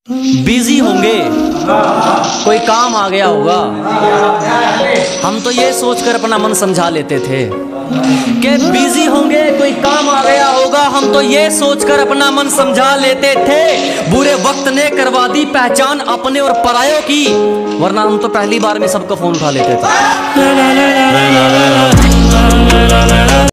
Busy होंगे, कोई काम आ गया होगा। हम तो ये सोचकर अपना मन समझा लेते थे कि बिजी होंगे, कोई काम आ गया होगा। हम तो ये सोचकर अपना मन समझा लेते थे। बुरे वक्त ने करवा दी पहचान अपने और परायों की, वरना हम तो पहली बार में सबका फोन उठा लेते थे।